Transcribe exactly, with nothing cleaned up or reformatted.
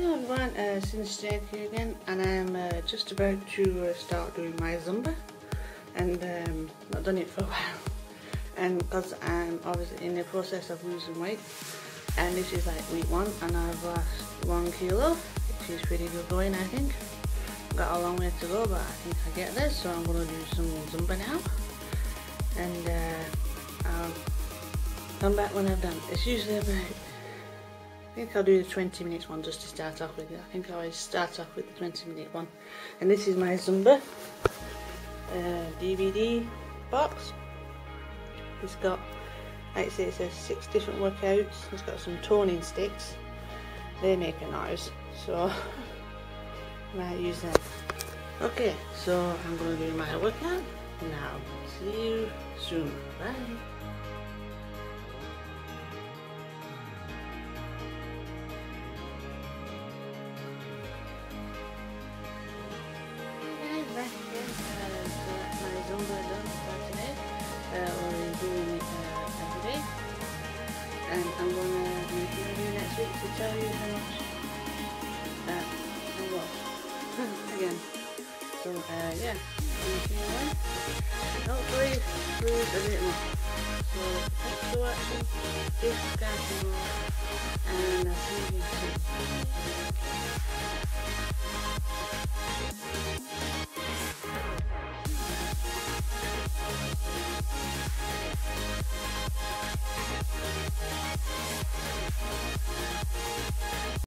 Hello everyone, uh, Since Jake here again, and I'm uh, just about to uh, start doing my Zumba, and um, I've done it for a while, and because I'm obviously in the process of losing weight, and this is like week one, and I've lost one kilo, which is pretty good going, I think. Got a long way to go, but I think I get this, so I'm going to do some Zumba now, and uh, I'll come back when I've done. It's usually about, I think I'll do the twenty minutes one just to start off with. I think I always start off with the twenty minute one. And this is my Zumba uh, D V D box. It's got, like I say, it says six different workouts. It's got some toning sticks. They make a noise, so I might use them. Okay, so I'm going to do my workout now. See you soon. Bye. Back again, uh, so that's my Zumba done for today. Uh, we're doing it uh, every day, and I'm gonna make a video next week to tell you how much uh, I lost again. So uh, yeah, see you then. Hopefully lose a bit more. So thanks for watching. Please subscribe for more.